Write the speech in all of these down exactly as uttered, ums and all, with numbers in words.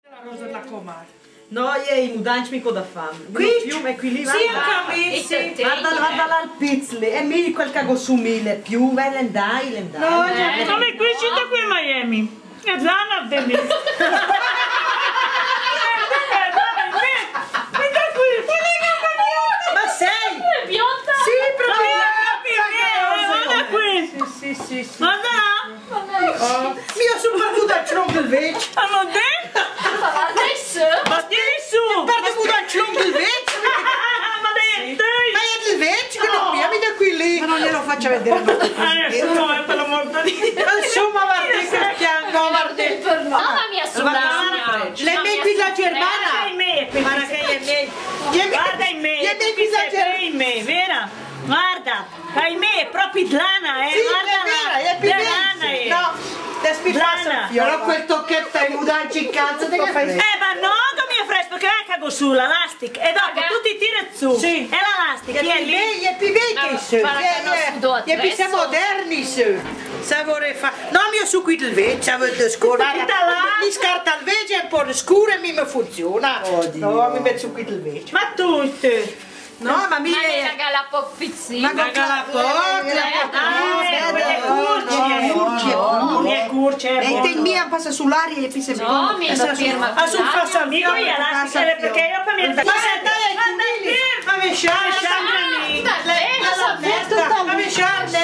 La rosa della comare. No, io i mudanci mica da fame. Qui? Più, ma qui lì va. Sì, anche a me, sì. Guarda, guarda là il pizzle. E mi quel cago su mille. Più, vai, lendai, lendai. No, come qui siete qui a Miami. E Zana a tennis. Ma sei? Bionda? Sì, proprio. Guarda qui. Sì, sì, sì. Guarda là. Oh, io sono perduto al tronco del vecchio. Hanno detto? Adesso? Ma tieni su. Perduto al tronco del vecchio. Ma dai, dai. Ma è del vecchio che non mi da qui lì. Ma non glielo faccio vedere. Nessuno, per l'amor di Dio. Insomma, guarda che piango, guarda. Mamma mia, sull'aria. Le me qui la Germania. Guarda in me. Guarda che è me. Guarda in me. Gli è me qui la Germania. in me, vera? Guarda. Ahimè, è proprio lana, eh. Sì, Guarda è vera, è più lana, eh. No, te Lana. però quel tocchetto ai mudanci in cazzo te che fai? Eh, ma no, come è fresco, perché vai cago su l'elastic e dopo Raga. tu ti tiri su. Sì. E l'elastic chi è lì? Gli è più vecchi su. Guarda che hanno sudato Gli è più adesso. moderni su. Savore fa. No, io su qui del vecchio, avevo scuro. Guarda là. Mi scarta il vecchio, è un po' scuro e mi funziona. No, mi metto su qui del vecchio. Ma tutte. No, ma mi Ma è una galappo pizzina. Ma con la porta, Ah, quelle curcie. Curcie, curcie. e te mia passa sull'aria e pisa No, mi è firma. Ah, sul passamico io elastica perché io per me. Ma dai, ma mi sciarda, ma mi sciarda,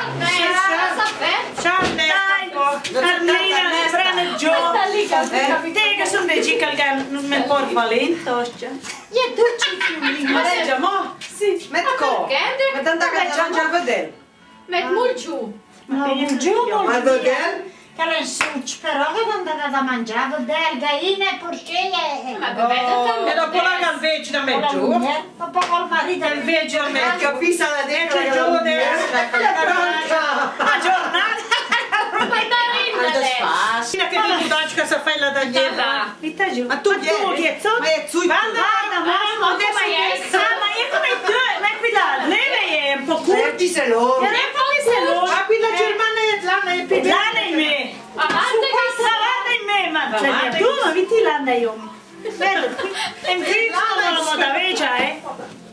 Armina, strane giù. Te che sono dei cica non mi porto valento. Io tu ci chiudi, ma già mo? Sì, metti co. Perché? Ma tanta che già già vedere. Met mult giù. Ma giù, Ma vedere? Che le succi, però che non date da mangiare, del gaine, porcine Ma e... bevete E dopo la calveggia da me giù. Dopo col marito... Il veggio a me, capisci la dentro giù destra. a giornata. Ma in marina Fina che mi dai che sa fai la Daniela. Ma tu vieni? Ma è su. Guarda, mamma, adesso che ma io come tu, ma qui là, lei è un po' curti. se loro. E un po' se lo. Ma qui la Germania è l'anna è più Lana in me. Avanti che Lana in me, ma cioè, tu ma vedi lana io. Vedo, è un grito la moda vecchia, eh.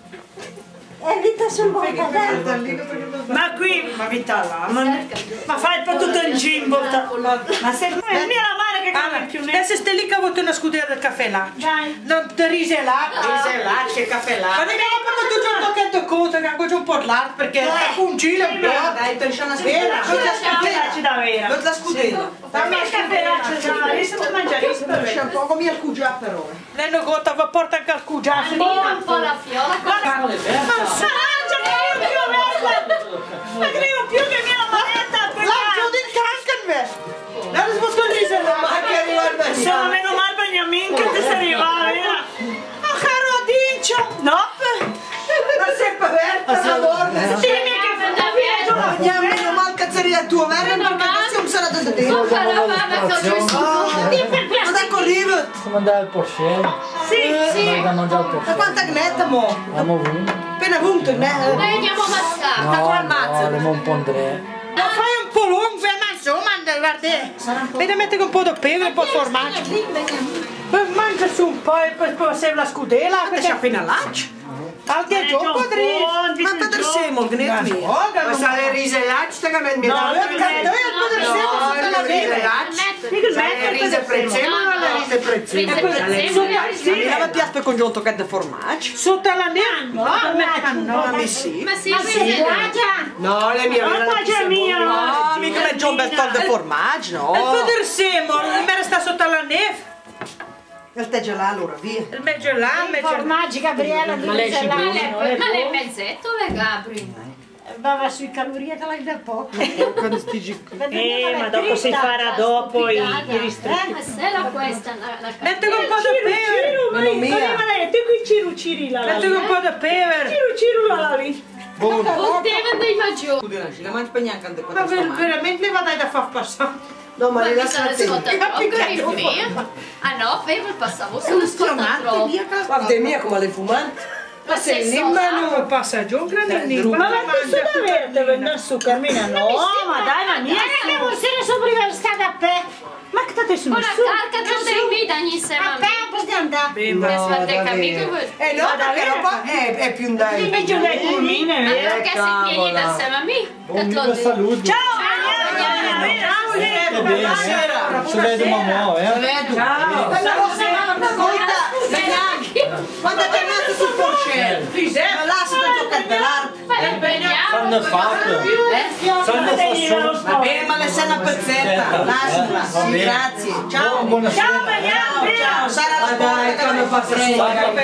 E vita sul boccadello. Ma qui, ma vita là, ma, ma fai per tutto il gimbo. Ma se non è mia la mano che cambia più ne. Adesso stai lì che ho avuto una scuderia del caffè là. Dai. Non ti rise là. Rise là, c'è il caffè là. Ma che ho fatto tutto un tocchetto coto, che ho già un po' l'art perché è un giro un po'. Dai, per una sfera. Ci da vera. Non la scuderia. Dammi il caffè là, c'è da adesso tu mangiare. C'è un po' come il cugià però. Lei non conta, va porta anche al cugià. Annina un po' la fiola. Ma sarà che io più verso. Ma credo più che mia manetta. L'angelo del Krankenweg. La risposta lì se non ma che arriva il Sono meno male per gli amici che ti sei arrivata, vero? Ma caro Dincio. No. Ma sempre aperta la borda. Dimmi che Andiamo meno mal cazzeria tua, vero? Perché non sarà da te. Non fa la mamma che ho giusto. Ma da corrivo. Siamo andati al Porsche. sì, Siamo andati a mangiare al Ma Porsche. quanta gnetta mo? Abbiamo vinto. Appena vinto, ne? Noi andiamo a mazzare. Da qua al No, mazzo. no, abbiamo un po' Andrea. Lo fai un po' lungo, ma insomma, guarda. Vedi, metti un po' di pepe, un po' di formaggio. Poi mangia su un po' e poi poi serve la scudella. Ma c'è appena l'accio. Anche giù, padrino. Ma padre Semo, il gnetto mio. Ma sa le rise là, c'è che mi No, dà. no, No, le rise là. Le rise prezzemolo o le rise prezzemolo? Mi dava piatto con un tocchetto di formaggio. Sotto la neanno. No, ma sì. Ma sì, Ma sì. si mangia! No, le mie Ma mangia mia. No, mica me un bel tolto di formaggio, no. E poi del Semo, il mero sta sotto la neve. Il tè là allora, via. Il meglio là, il I meglio formaggi, Gabriella, di Isolane. Ma lei è mezzetto le Gabri? Va sui calorie che l'hai da poco. Eh, ma dopo si farà dopo i i ristretti. Ma se la questa la la Metti un po' di pepe. Ma non mia. Ma lei, tu qui ciru ciri la Metti un po' di pepe. Ciru ciru la lavi. Potevano dei maggiori. Scusa, non ci la mangi per neanche anche Ma quando ver- veramente le vado da far passare. No, ma Ma le mi lascia sono a te. scotta troppo, mia. Ah no, Fable passavo sulla scotta troppo. Guarda mia come le fumanti. Ma se il limbano passa giù, grande limbano. Ma va tu da verde, venga su Carmina, no, ma dai, ma niente. Ma che vuol dire sopra la strada a pe? Ma che state su Ona su? karka to da im vita njih se A mami. pe poți andare. Ne svarte capito? Eh no, perché non può- è, è più in dai. Invece dai pulmine, Ma vero? perché si vieni da se mami? Che lo dico. Salute. Ciao, Ciao, Buonasera. Ci vediamo mo, eh. Ciao. Quando è tornato sul porcello? Ma lascia giocare dell'arte. Fanno fatto. Fanno fatto. Vabbè, ma le sei una pezzetta. Lasciala. Sì, grazie. Ciao. Buonasera. Ciao, ciao. Sarà la dai, quando fa freddo.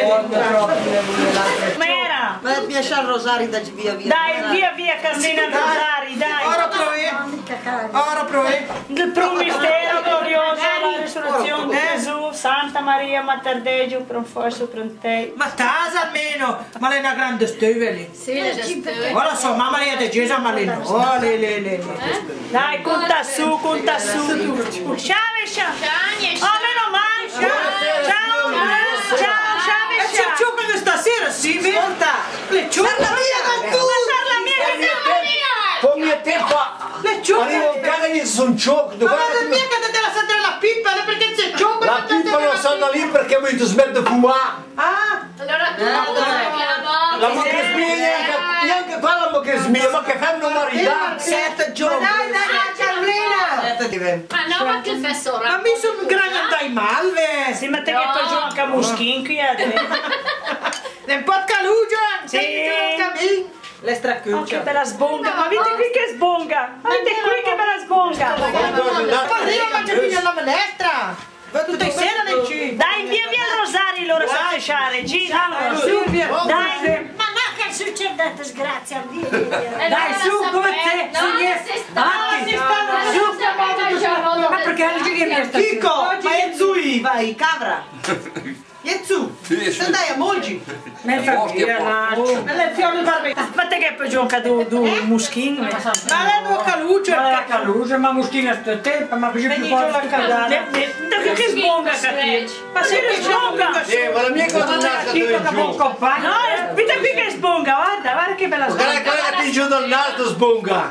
Ma era? Ma mi lascia il rosario da via via. Dai, via via Carmina Rosari, dai. Ora provi. Ora provi. Il primo mistero glorioso, la risurrezione di Gesù, Santa Maria Mater Dei, giù per un forzo per un te. Ma tasa almeno, ma lei è una grande stuveli. Sì, le destove. Ora so, mamma Maria di Gesù, ma lei no. Oh, le, le, le. Dai, conta su, conta su. Ciao, ciao. Oh, meno male. Ciao, ciao, ciao, E c'è ciao. ciucca che stasera, sì, vero? Ascolta. Le ciucca. Parla via da tu. La mia Come tempo Le ciucca. arriva un cane di son ciocco. Ma guarda mia che della sette la pippa, perché c'è ciucca. La pipa non stanno lì perché mi ti smette di fumare. Ah, Allora tu la La mucca smia, neanche, neanche qua la mucca smia, ma che fanno marità? Sette giorni. dai, dai, Carlina. Sette diventa. Ma no, ma che fessora. Ma mi sono grande dai malve. Si mette che poi giù anche a Muschin qui a te. Un po' di calugia. Sì. Le Oh, che straccuccia. bella sbonga, ma vedete qui che sbonga. Vedete qui che bella sbonga. Ma arriva mangia figlia alla minestra. Tutte sera nel cibo. Dai, via via il rosario, loro sa fecciare. Gira, su. Dai. Ma no che succede disgrazia a Dio. Dai, su, come te, No, su, non niente. si sta. Ah, si sta, Ma perché oggi viene sta Chico, ma è zui, vai, cabra. E zu. Andai a Molgi. Nel famiglia, nelle fiori barbette. Aspetta che poi gioca du, du Muschin. Ma lei non calugia. Ma la calugia, ma muschina sto tempo, ma bisogna più fare la caldana. Da che sbonga, capito? Ma se ne sbonga. Eh, ma la mia cosa non è stata giù. No, vedete qui che sbonga, guarda, guarda che bella Guarda sbonga. quella che giù dal naso sbonga.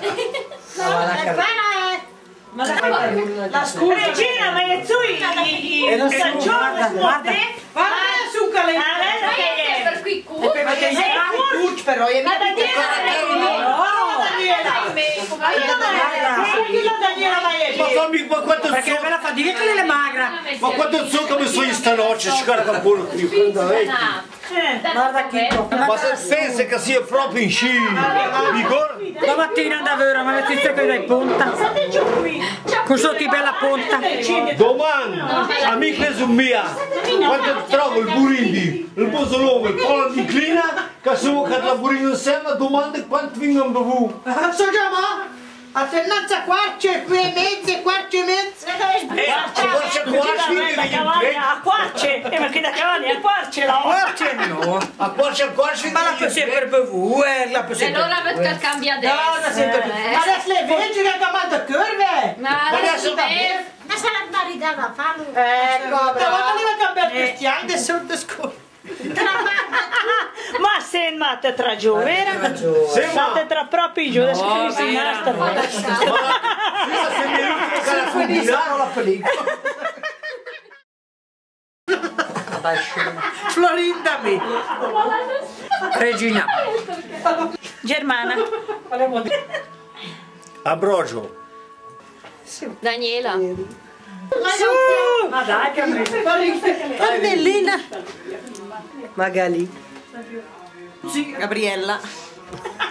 Ma la scusa. Regina, ma è su il San Giorgio su te? Guarda su che lei. Ah, lei Ma che è è? per qui cu. Perché gli mani cucci però, e mi ha detto Ma fammi, ma quanto Perché me la fa dire che lei è magra. ma quanto zucchero mi sono stanotte, scarca pure qui. Guarda Chico. Ma se pensi che sia proprio in sci, vigore? Domattina davvero, ma la tizia che dai punta. State giù qui. Con sotto bella punta. Domani, amica su mia, quando trovo il burindi, il bosolone, il pollo di clina, che sono che la burino insieme, domanda quanto vengono bevuti. So già ma? Alternanza quarce, qui e mezze, quarce e mezze. Eh, a quarce a quarce, A quarce, eh, ma che da cavalli a quarce la Quarce no. a quarce a quarce, Ma la può sempre bevuta, eh, la può E sempre allora perché cambia adesso? No, la sempre Eh. Ma adesso le vedi che chiamando curve. Ma adesso per... Ma se la marità da farlo. Ecco, però non a cambiare cristiani, adesso non scusa. Ma se mate tra giù, vero? State tra proprio giù, adesso che si nasce. La pellicola. Florinda mi. Regina. Germana. Abrogio. Daniela. Ma dai che Annellina. Magali. Sì, Gabriella.